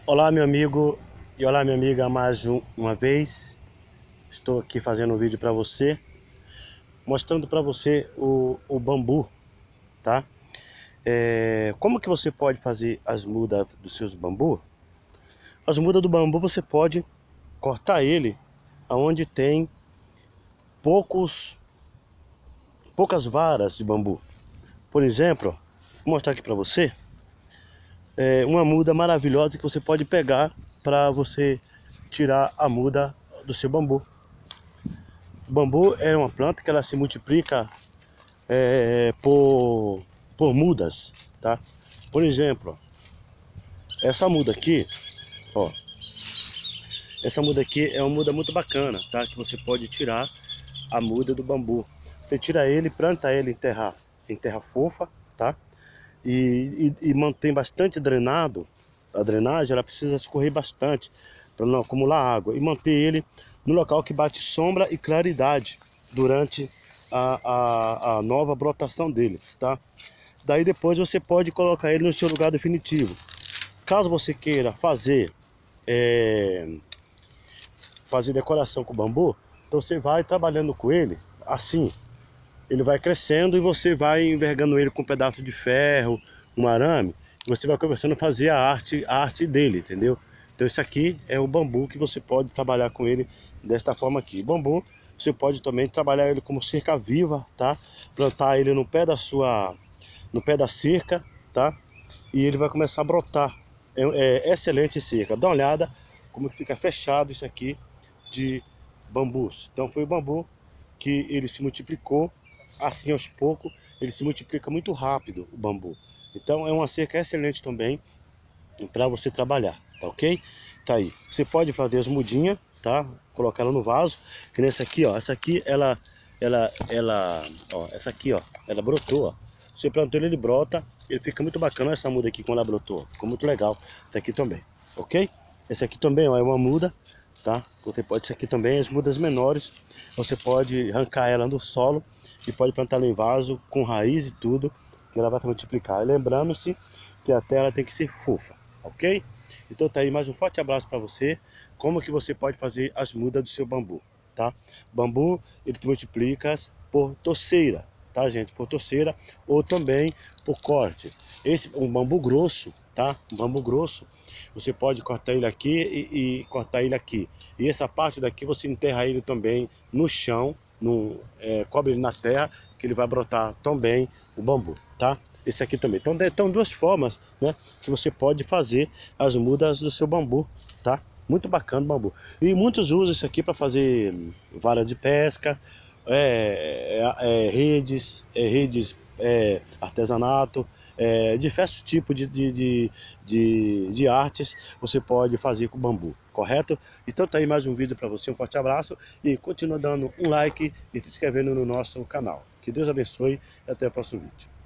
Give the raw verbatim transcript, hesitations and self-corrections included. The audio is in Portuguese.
Olá, meu amigo e olá, minha amiga, mais um- uma vez estou aqui fazendo um vídeo para você, mostrando para você o, o bambu, tá? É, como que você pode fazer as mudas dos seus bambu? As mudas do bambu você pode cortar ele aonde tem poucos, poucas varas de bambu. Por exemplo, vou mostrar aqui para você é, uma muda maravilhosa que você pode pegar para você tirar a muda do seu bambu. O bambu é uma planta que ela se multiplica é, por, por mudas, tá? Por exemplo, essa muda aqui, ó, essa muda aqui é uma muda muito bacana, tá? Que você pode tirar a muda do bambu. Você tira ele, planta ele em terra, em terra fofa, tá? E, e, e mantém bastante drenado. A drenagem ela precisa escorrer bastante para não acumular água e manter ele no local que bate sombra e claridade durante a, a, a nova brotação dele, tá? Daí depois você pode colocar ele no seu lugar definitivo. Caso você queira fazer é, fazer decoração com bambu, então você vai trabalhando com ele assim. Ele vai crescendo e você vai envergando ele com um pedaço de ferro, um arame, e você vai começando a fazer a arte, a arte dele, entendeu? Então isso aqui é o bambu que você pode trabalhar com ele desta forma aqui. O bambu você pode também trabalhar ele como cerca viva, tá? Plantar ele no pé da sua, no pé da cerca, tá? E ele vai começar a brotar. É, é excelente cerca. Dá uma olhada como fica fechado isso aqui de bambus. Então foi o bambu que ele se multiplicou assim aos poucos, ele se multiplica muito rápido, o bambu. Então é uma cerca excelente também para você trabalhar, tá ok? Tá aí. Você pode fazer as mudinhas, tá? Colocar ela no vaso, que nessa aqui, ó. Essa aqui, ela, ela, ela, ó. Essa aqui, ó. Ela brotou, ó. Você plantou ele, ele brota. Ele fica muito bacana essa muda aqui quando ela brotou. Ficou muito legal. Essa aqui também, ok? Essa aqui também, ó, é uma muda, tá? Você pode, isso aqui também, as mudas menores, você pode arrancar ela do solo e pode plantar ela em vaso com raiz e tudo, que ela vai se multiplicar. E lembrando-se que a terra tem que ser fofa, ok? Então tá aí mais um forte abraço para você. Como que você pode fazer as mudas do seu bambu, tá? Bambu, ele se multiplica por torceira, tá, gente? Por torceira ou também por corte. Esse um bambu grosso, tá? Um bambu grosso, você pode cortar ele aqui e, e cortar ele aqui. E essa parte daqui você enterra ele também no chão, no, é, cobre ele na terra, que ele vai brotar também o bambu, tá? Esse aqui também. Então, tem duas formas, né, que você pode fazer as mudas do seu bambu, tá? Muito bacana o bambu. E muitos usam isso aqui para fazer vara de pesca, é, é, é, redes, é, redes é, artesanato, é, diversos tipos de, de, de, de, de artes você pode fazer com bambu, correto? Então tá aí mais um vídeo para você, um forte abraço e continua dando um like e se inscrevendo no nosso canal. Que Deus abençoe e até o próximo vídeo.